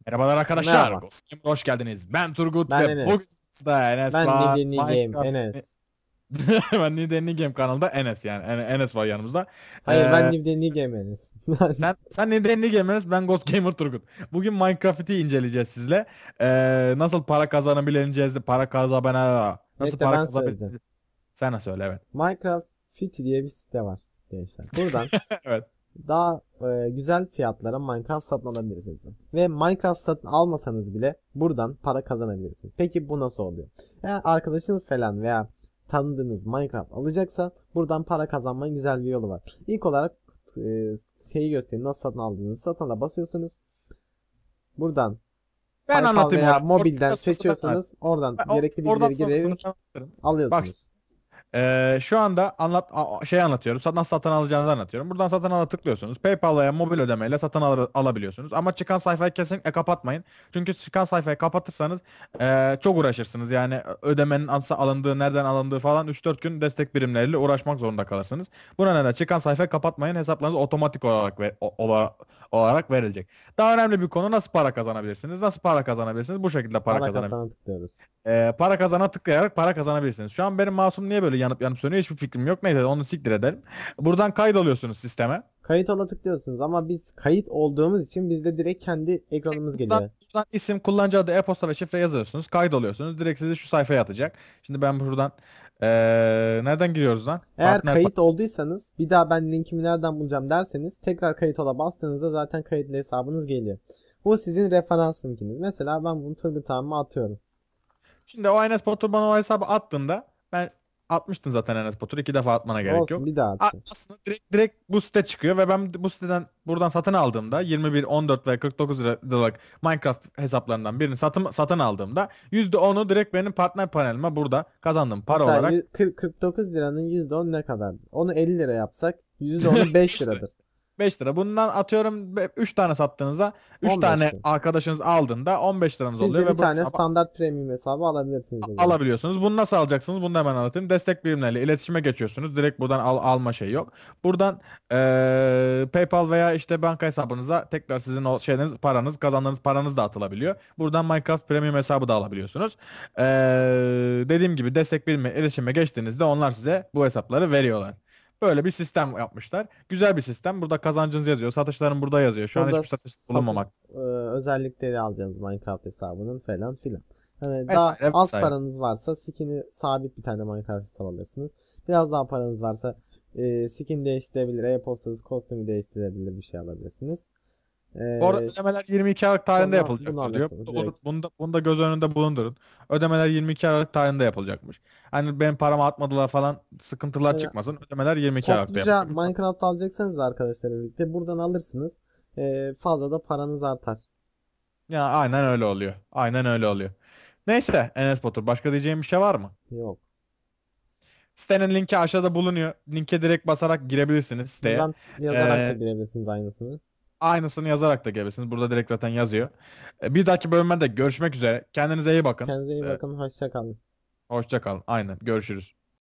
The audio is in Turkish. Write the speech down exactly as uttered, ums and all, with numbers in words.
Merhabalar arkadaşlar. Merhaba. Ghost Gamer'a hoş geldiniz. Ben Turgut Ben ve bugün Enes. da Enes Ben var. Nidi Nigem Minecraft. Enes. Ben Niden Game kanalında Enes yani. En- Enes var yanımızda. Hayır, ben Ee, Nidi Nigem Enes. sen sen Niden Game Enes, ben Ghost Gamer Turgut. Bugün Minecraft'ı inceleyeceğiz sizle. Ee, nasıl para kazanabileceğiz, para kazanabiliriz. Nasıl Bekle, para ben söyledim. kazanabileceğiz. Sen söyle, evet. Minecraft City diye bir site var gençler. Buradan Evet. daha e, güzel fiyatlara Minecraft satın alabilirsiniz. Ve Minecraft satın almasanız bile buradan para kazanabilirsiniz. Peki bu nasıl oluyor? Eğer arkadaşınız falan veya tanıdığınız Minecraft alacaksa buradan para kazanmanın güzel bir yolu var. İlk olarak e, şeyi göstereyim, nasıl satın aldığınızı. Satına basıyorsunuz. Buradan Ben PayPal anlatayım veya orada. mobilden Orada sonrası ben anlatayım. seçiyorsunuz. Oradan Ben or- gerekli Oradan bilgileri sonrasını girerek ben anlatırım. Bak, alıyorsunuz. Ee, şu anda anlat a- şey anlatıyorum. Sa- Nasıl satın alacağınızı anlatıyorum. Buradan satın ala tıklıyorsunuz. PayPal veya mobil ödemeyle satın al alabiliyorsunuz. Ama çıkan sayfayı kesinlikle kapatmayın. Çünkü çıkan sayfayı kapatırsanız ee, çok uğraşırsınız. Yani ödemenin nasıl alındığı, nereden alındığı falan üç dört gün destek birimleriyle uğraşmak zorunda kalırsınız. Buna neden çıkan sayfayı kapatmayın. Hesaplarınız otomatik olarak ve o- ola- olarak verilecek. Daha önemli bir konu, nasıl para kazanabilirsiniz? Nasıl para kazanabilirsiniz? Bu şekilde para Para kazanabilirsiniz. kasana tıklıyoruz. Ee, para kazana tıklayarak para kazanabilirsiniz. Şu an benim mouse'um niye böyle yanıp yanıp sönüyor, hiçbir fikrim yok. Neyse, onu siktir edelim. Buradan kaydoluyorsunuz sisteme. Kayıt ola tıklıyorsunuz ama biz kayıt olduğumuz için bizde direkt kendi ekranımız Buradan, geliyor. buradan isim, kullanıcı adı, e-posta ve şifre yazıyorsunuz. Kaydoluyorsunuz. Direkt sizi şu sayfaya atacak. Şimdi ben buradan ee, nereden giriyoruz lan? Eğer Partner pa- kayıt olduysanız bir daha ben linkimi nereden bulacağım derseniz tekrar kayıt ola bastığınızda zaten kayıtlı hesabınız geliyor. Bu sizin referans linkiniz. Mesela ben bunu Turgut abime atıyorum. Şimdi o Enes Batur bana o hesabı attığında, ben atmıştın zaten Enes Batur. iki defa atmana gerek Olsun, yok. bir daha A- atacağım. Aslında direkt, direkt bu site çıkıyor ve ben bu siteden buradan satın aldığımda yirmi bir, on dört ve kırk dokuz liralık Minecraft hesaplarından birini satın, satın aldığımda yüzde onu direkt benim partner panelime burada kazandığım para Mesela olarak yüz- kırk kırk dokuz liranın yüzde on ne kadar? Onu elli lira yapsak yüzde onu beş beş lira. liradır. beş lira. Bundan atıyorum üç tane sattığınızda, üç on beş tane lira. arkadaşınız aldığında on beş liranız Siz oluyor de bir ve bu tane hesabı standart premium hesabı alabilirsiniz o zaman. alabiliyorsunuz. Bunu nasıl alacaksınız? Bunu da hemen anlatayım. Destek birimleriyle iletişime geçiyorsunuz. Direkt buradan al alma şey yok. Buradan eee, PayPal veya işte banka hesabınıza tekrar sizin o şeyiniz, paranız, kazandığınız paranız da atılabiliyor. Buradan Minecraft Premium hesabı da alabiliyorsunuz. Eee, dediğim gibi destek birimle iletişime geçtiğinizde onlar size bu hesapları veriyorlar. Böyle bir sistem yapmışlar. Güzel bir sistem. Burada kazancınız yazıyor. Satışların burada yazıyor. Şu an Burada hiçbir satış satış bulunmamak e, özellikleri alacağız Minecraft hesabının falan filan. Hani daha vesaire az vesaire. paranız varsa skin'i sabit bir tane Minecraft hesabı alırsınız. Biraz daha paranız varsa e, skin değiştirebilir, e-postanız kostümü değiştirebilir bir şey alabilirsiniz. Bu arada E, ödemeler yirmi iki Aralık tarihinde Sonra bunu yapılacaktır diyor. alırsınız Bunu, direkt. bunu da, bunu da göz önünde bulundurun. Ödemeler yirmi iki Aralık tarihinde yapılacakmış. Hani benim paramı atmadılar falan, sıkıntılar Yani çıkmasın. Ödemeler yirmi iki Aralık'ta topluca yapılacakmış. Minecraft alacaksanız da arkadaşlarla birlikte buradan alırsınız. E, fazla da paranız artar. Ya aynen öyle oluyor. Aynen öyle oluyor. Neyse Enes Batur, başka diyeceğim bir şey var mı? Yok. Sitenin linki aşağıda bulunuyor. Linke direkt basarak girebilirsiniz siteye. Buradan yazarak da Ee, girebilirsiniz aynısını. aynısını yazarak da girebilirsiniz. Burada direkt zaten yazıyor. Ee, bir dahaki bölümde görüşmek üzere. Kendinize iyi bakın. Kendinize iyi Ee, bakın. Hoşça kalın. hoşça kalın. Aynen. Görüşürüz.